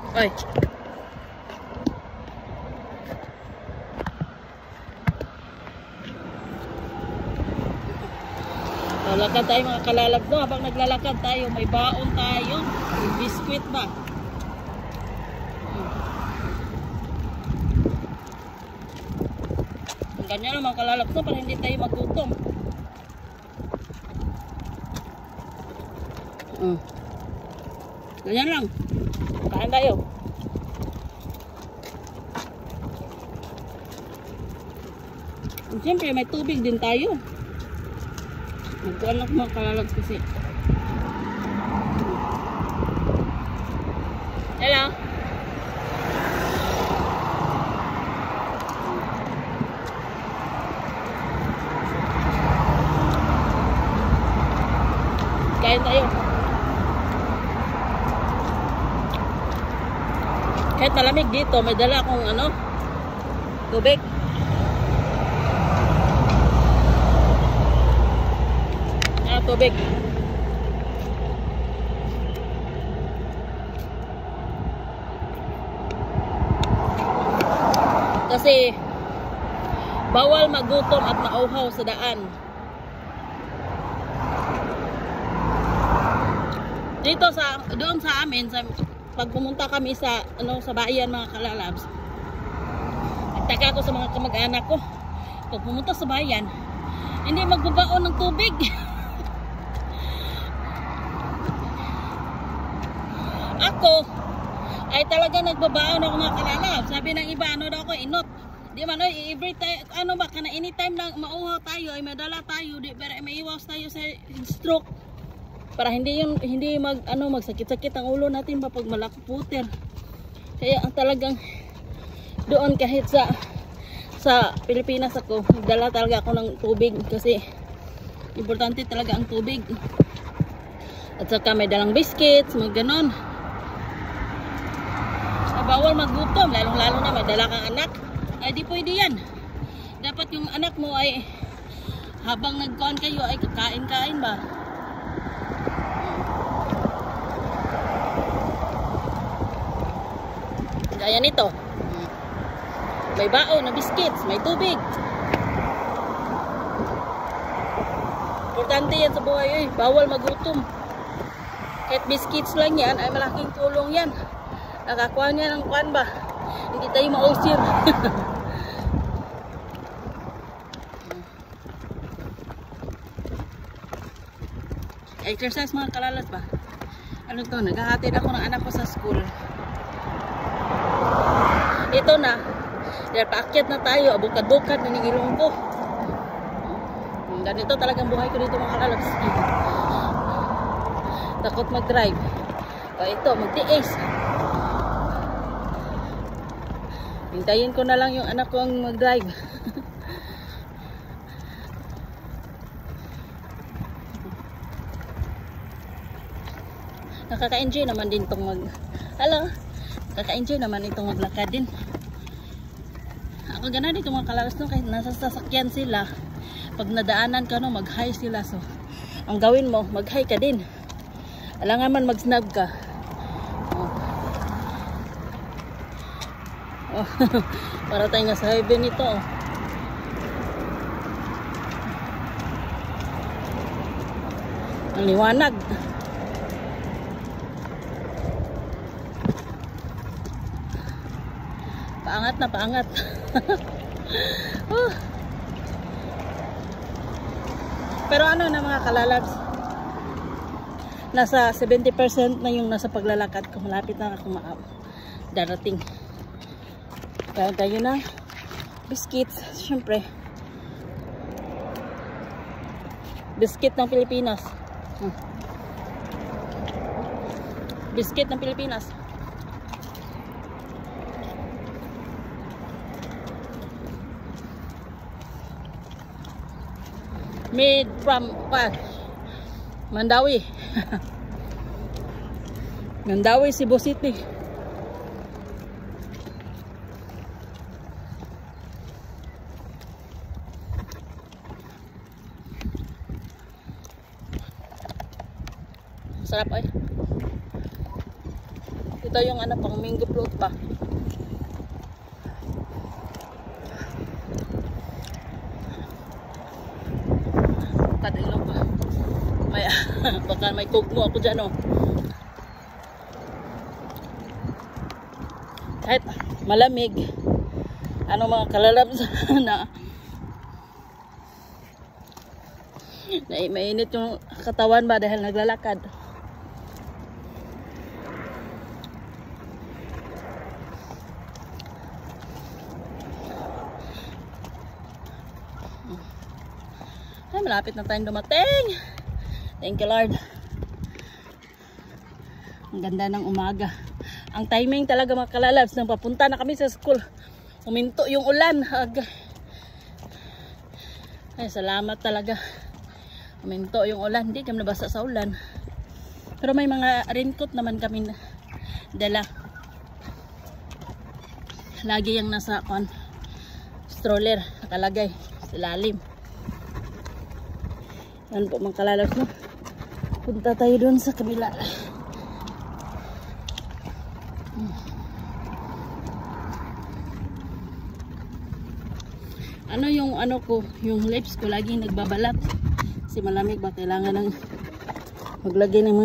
Oy. Lalakad tayo mga kalalab, no? Habang naglalakad tayo, may baon tayo. May biskwit ba? Ganyan naman kalalab, no? Para hindi tayo magutom. Ganyan lang. Kain tayo. Siyempre may tubig din tayo. Magkuhan lang mga kalalabs kasi. Hello. Kain tayo. Kahit malamig dito, may dala akong tubig. Tubig. Kasi bawal magutom at mauhaw sa daan. Dito doon sa amin, pag pumunta kami sa sa bayan mga kalalabs, nagtaka ako sa mga kamag-anak ko. Pag pumunta sa bayan, hindi magbabaon ng tubig. Ako ay talaga nagbabaon ako mga kalalab. Sabi ng iba, daw ako inot. Di man every time kana anytime na mauhaw tayo ay madala tayo, di pero may iwas tayo sa stroke. Para hindi magsakit-sakit ang ulo natin pag malakuputin. Kaya talagang doon kahit sa Pilipinas ako, nagdala talaga ako ng tubig kasi importante talaga ang tubig. At saka may dalang biscuits, mga ganon. Bawal magutom, lalong-lalo na may dala kang anak. Ay di pwede yan. Dapat yung anak mo ay habang nagkuhan kayo ay kakain-kain ba? Gaya nito. May baon na biscuits, may tubig. Importante yan sa buhay. Bawal magutom. Kahit biscuits lang yan ay malaking tulong yan. Nakakuha niya ng kuhan ba? Hindi tayo mausir. Exercise mga kalalat ba? Ano to? Naghahatid ako ng anak ko sa school. Ito na. Dahil paakyat na tayo. Abukad-bukad na nigilong ko. Ganito talagang buhay ko dito mga kalalat. Takot mag-drive. O ito, magtiis. Hintayin ko na lang yung anak ko ang mag-drive. Nakaka-enjoy naman din itong nakaka-enjoy naman itong maglakad din. Ako gana dito mga kalalas no, kahit nasa sasakyan sila, pag nadaanan ka no, mag-hi sila. So, ang gawin mo, mag-hi ka din. Alangan man mag-snap ka. Oh, para tayo nga sa heaven ito. Ang liwanag. Paangat na paangat. Pero ano na mga kalalabs, nasa 70% na yung nasa paglalakad ko. Malapit na ako darating. Kaya tayo na biscuits, syempre biscuit ng Pilipinas. Biscuit ng Pilipinas. Made from Mandawi. Mandawi, Cebu City. Sarap ay. Ito yung ano pang mango float pa. Kadilog pa. May baka may kugmo ako dyan oh. Kahit malamig, ano mga kalalabs na mainit yung katawan ba dahil naglalakad. Ay, malapit na tayong dumating. Thank you Lord. Ang ganda ng umaga. Ang timing talaga mga kalalabs, nang papunta na kami sa school, huminto yung ulan. Ay, salamat talaga. Huminto yung ulan, hindi kami nabasa sa ulan. Pero may mga raincoat naman kami dala. Lagi yung nasa stroller, nakalagay sa lalim. Yan po mga kalalabs, no? Punta tayo doon sa kabila. Ano yung ano ko, yung lips ko lagi nagbabalat. Kasi malamig ba, kailangan ng maglagay ng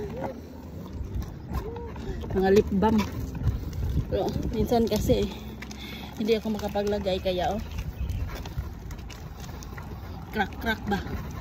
mga lip balm. Pero minsan kasi hindi ako makapaglagay kaya oh. Crack ba?